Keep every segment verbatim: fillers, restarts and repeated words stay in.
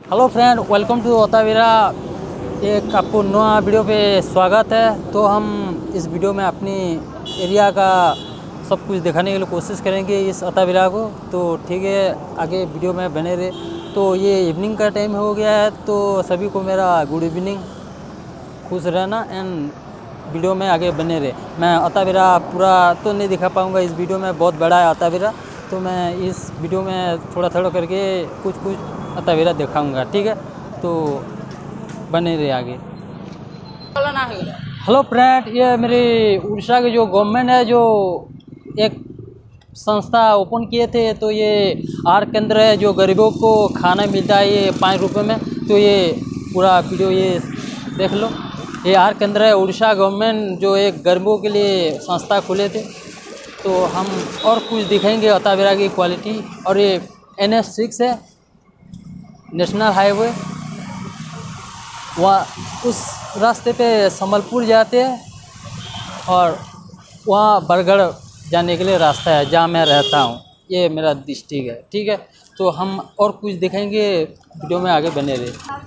Hello friend, welcome to ओतावीरा। एक आपको नया वीडियो पे स्वागत है। तो हम इस वीडियो में अपनी एरिया का सब कुछ दिखाने के लिए कोशिश करेंगे इस ओतावीरा को। तो ठीक है, आगे वीडियो में बने रहे। तो ये इवनिंग का टाइम हो गया है, तो सभी को मेरा गुड इवनिंग, खुश रहना एंड वीडियो में आगे बने रहे। मैं ओतावीरा पूरा तो नहीं दिखा पाऊँगा, इस वीडियो में बहुत बड़ा है ओतावीरा। तो मैं इस वीडियो में थोड़ा थोड़ा करके कुछ कुछ ओतावीरा दिखाऊंगा, ठीक है। तो बने रहे आगे। हेलो फ्रेंड, ये मेरी उड़ीसा के जो गवर्नमेंट है, जो एक संस्था ओपन किए थे, तो ये आहार केंद्र है जो गरीबों को खाना मिलता है ये पाँच रुपये में। तो ये पूरा वीडियो ये देख लो। ये आहार केंद्र है, उड़ीसा गवर्नमेंट जो एक गरीबों के लिए संस्था खुले थे। तो हम और कुछ दिखाएंगे ओतावीरा की क्वालिटी। और ये एन एच सिक्स है, नेशनल हाईवे। वहाँ उस रास्ते पे संबलपुर जाते हैं और वहाँ बरगढ़ जाने के लिए रास्ता है जहाँ मैं रहता हूँ। ये मेरा डिस्ट्रिक्ट है, ठीक है। तो हम और कुछ दिखाएंगे, वीडियो में आगे बने रहे।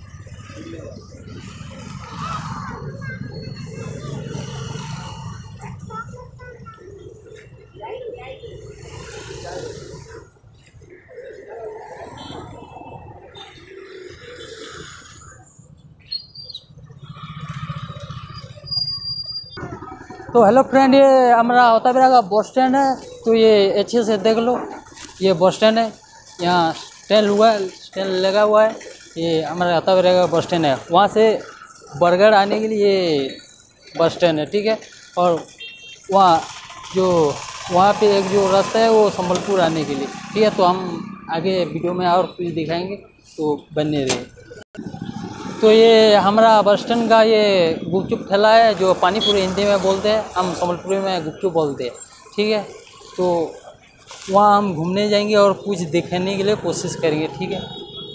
तो हेलो फ्रेंड, ये हमारा ओतावीरा का बस स्टैंड है। तो ये अच्छे से देख लो, ये बस स्टैंड है। यहाँ स्टैंड हुआ है, स्टैंड लगा हुआ है। ये हमारा ओतावीरा का बस स्टैंड है। वहाँ से बरगढ़ आने के लिए ये बस स्टैंड है, ठीक है। और वहाँ जो वहाँ पे एक जो रास्ता है वो संबलपुर आने के लिए, ठीक है। तो हम आगे वीडियो में और कुछ दिखाएंगे, तो बने रहे। तो ये हमारा बस स्टैंड का ये गुपचुप ठेला है, जो पानीपुरी हिंदी में बोलते हैं, हम संबलपुरी में गुपचुप बोलते हैं, ठीक है। तो वहाँ हम घूमने जाएंगे और कुछ दिखाने के लिए कोशिश करेंगे, ठीक है।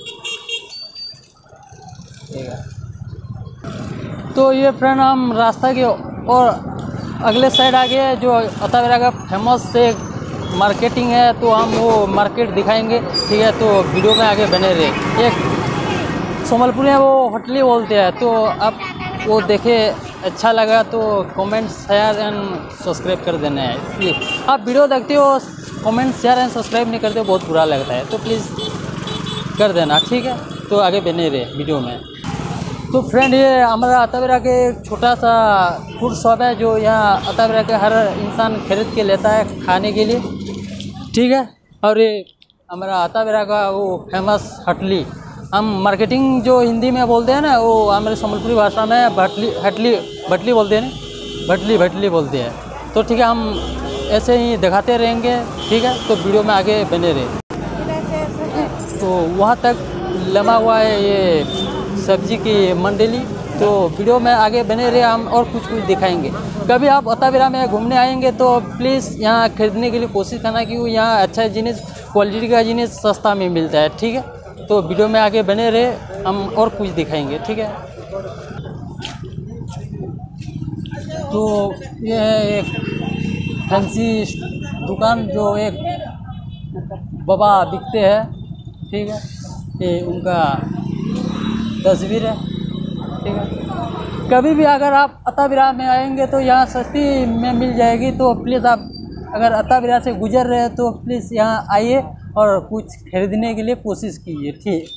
ठीक है। तो ये फ्रेंड, हम रास्ता के और अगले साइड आ गए, जो ओतावीरा का फेमस एक मार्केटिंग है। तो हम वो मार्केट दिखाएंगे, ठीक है। तो वीडियो में आगे बने रहे। एक संबलपुर में वो होटली बोलते हैं। तो आप वो देखे, अच्छा लगा तो कमेंट शेयर एंड सब्सक्राइब कर देना है। इसलिए आप वीडियो देखते हो, कमेंट शेयर एंड सब्सक्राइब नहीं करते हो, बहुत बुरा लगता है। तो प्लीज़ कर देना, ठीक है। तो आगे बने रहे वीडियो में। तो फ्रेंड, ये हमारा ओतावीरा के एक छोटा सा फूड शॉप है, जो यहाँ ओतावीरा के हर इंसान खरीद के लेता है खाने के लिए, ठीक है। और ये हमारा ओतावीरा का वो फेमस होटली, हम मार्केटिंग जो हिंदी में बोलते हैं ना, वो हमारे संबलपुरी भाषा में भटली हटली भटली बोलते हैं ना, भटली भटली बोलते हैं। तो ठीक है, हम ऐसे ही दिखाते रहेंगे, ठीक है। तो वीडियो में आगे बने रहे। तो वहाँ तक लगा हुआ है ये सब्जी की मंडली। तो वीडियो में आगे बने रहे, हम और कुछ कुछ दिखाएंगे। कभी आप ओतावीरा में घूमने आएंगे तो प्लीज़ यहाँ खरीदने के लिए कोशिश करना, क्योंकि यहाँ अच्छा जिनिस, क्वालिटी का जिनिस सस्ता में मिलता है, ठीक है। तो वीडियो में आगे बने रहे, हम और कुछ दिखाएंगे, ठीक है। तो ये है एक फैंसी दुकान, जो एक बाबा बिकते हैं, ठीक है। ये उनका तस्वीर है, ठीक है। कभी भी अगर आप ओतावीरा में आएंगे तो यहाँ सस्ती में मिल जाएगी। तो प्लीज़ आप अगर ओतावीरा से गुजर रहे हैं तो प्लीज़ यहाँ आइए और कुछ खरीदने के लिए कोशिश कीजिए, ठीक।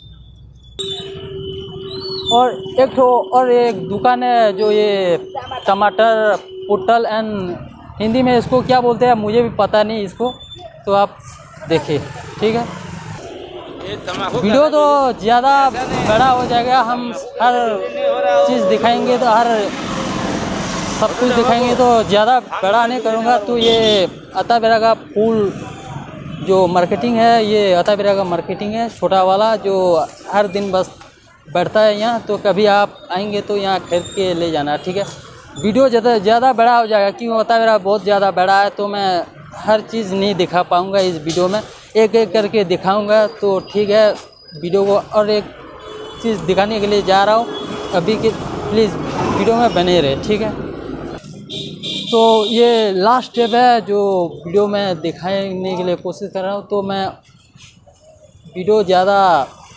और एक तो और एक दुकान है, जो ये टमाटर, पुटल एंड हिंदी में इसको क्या बोलते हैं मुझे भी पता नहीं इसको। तो आप देखिए, ठीक है। वीडियो तो ज़्यादा बड़ा हो जाएगा, हम हर चीज़ दिखाएंगे, तो हर सब कुछ दिखाएंगे, तो ज़्यादा बड़ा नहीं करूँगा। तो ये ओतावीरा का फूल जो मार्केटिंग है, ये ओतावीरा का मार्केटिंग है, छोटा वाला, जो हर दिन बस बढ़ता है यहाँ। तो कभी आप आएंगे तो यहाँ खरीद के ले जाना, ठीक है। वीडियो ज़्यादा ज़्यादा बड़ा हो जाएगा, क्योंकि ओतावीरा बहुत ज़्यादा बड़ा है। तो मैं हर चीज़ नहीं दिखा पाऊँगा इस वीडियो में, एक एक करके दिखाऊँगा। तो ठीक है, वीडियो को और एक चीज़ दिखाने के लिए जा रहा हूँ अभी के, प्लीज़ वीडियो में बने रहे, ठीक है। तो ये लास्ट स्टेप है जो वीडियो में दिखाने के लिए कोशिश कर रहा हूँ। तो मैं वीडियो ज़्यादा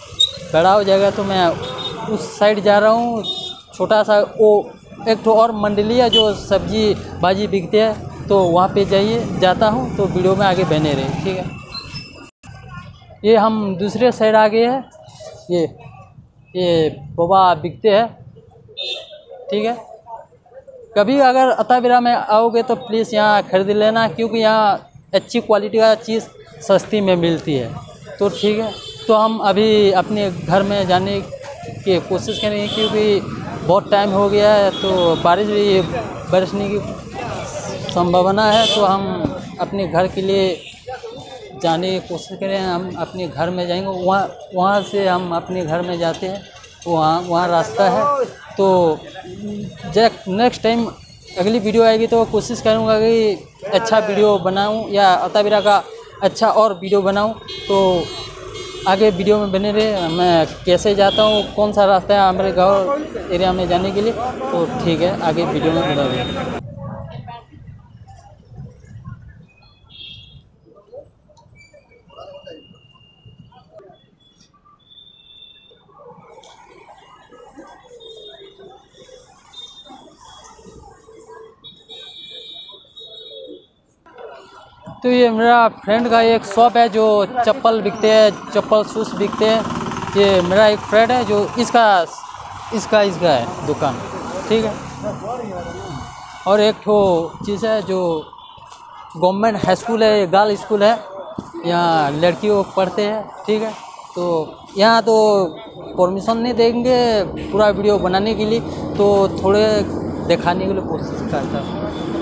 बड़ा हो जाएगा तो मैं उस साइड जा रहा हूँ। छोटा सा वो एक तो और मंडली है जो सब्जी भाजी बिकते हैं, तो वहाँ पे जाइए जाता हूँ। तो वीडियो में आगे बने रहे, ठीक है। ये हम दूसरे साइड आ गए हैं। ये ये बोबा बिकते हैं, ठीक है। कभी अगर अताबिरा में आओगे तो प्लीज़ यहाँ खरीद लेना, क्योंकि यहाँ अच्छी क्वालिटी का चीज़ सस्ती में मिलती है। तो ठीक है, तो हम अभी अपने घर में जाने की कोशिश करेंगे, क्योंकि बहुत टाइम हो गया है, तो बारिश भी बरसने की संभावना है। तो हम अपने घर के लिए जाने की कोशिश करें। हम अपने घर में जाएंगे, वहाँ वहाँ से हम अपने घर में जाते हैं, वहाँ वहाँ रास्ता है। तो जब नेक्स्ट टाइम अगली वीडियो आएगी तो कोशिश करूँगा कि अच्छा वीडियो बनाऊँ या अताबिरा का अच्छा और वीडियो बनाऊँ। तो आगे वीडियो में बने रहे। मैं कैसे जाता हूँ, कौन सा रास्ता है हमारे गाँव एरिया में जाने के लिए, तो ठीक है, आगे वीडियो में बने रहे। तो ये मेरा फ्रेंड का एक शॉप है जो चप्पल बिकते हैं, चप्पल शूज़ बिकते हैं। ये मेरा एक फ्रेंड है जो इसका इसका इसका है दुकान, ठीक है। और एक ठो चीज़ है जो गवर्नमेंट हाई स्कूल है, गर्ल स्कूल है, यहाँ लड़कियों पढ़ते हैं, ठीक है। तो यहाँ तो परमिशन नहीं देंगे पूरा वीडियो बनाने के लिए, तो थोड़े दिखाने के लिए कोशिश करता हूँ।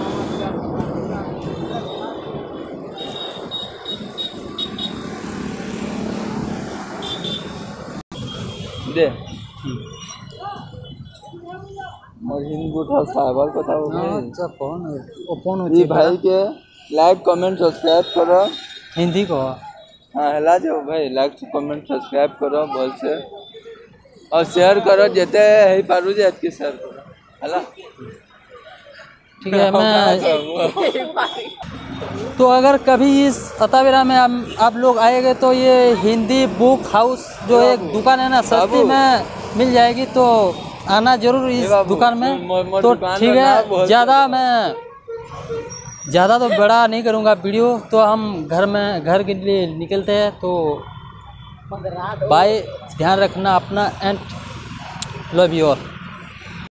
दे महीन गुट साहब पता हो अच्छा कौन ओ कौन ये भाई के लाइक कमेंट सब्सक्राइब करो हिंदी को। हाँ हला जाओ भाई, लाइक कमेंट सब्सक्राइब करो बोल से, और शेयर करो जेते है पारू जे की शेयर करो हला, ठीक है। मैं तो अगर कभी इस अताबिरा में हम आप लोग आएंगे तो ये हिंदी बुक हाउस जो एक दुकान है ना, सस्ती में मिल जाएगी, तो आना जरूर इस दुकान में। तो ठीक है, ज़्यादा मैं ज़्यादा तो बड़ा नहीं करूँगा वीडियो, तो हम घर में घर के लिए निकलते हैं। तो बाय, ध्यान रखना अपना एंड लव यू ऑल।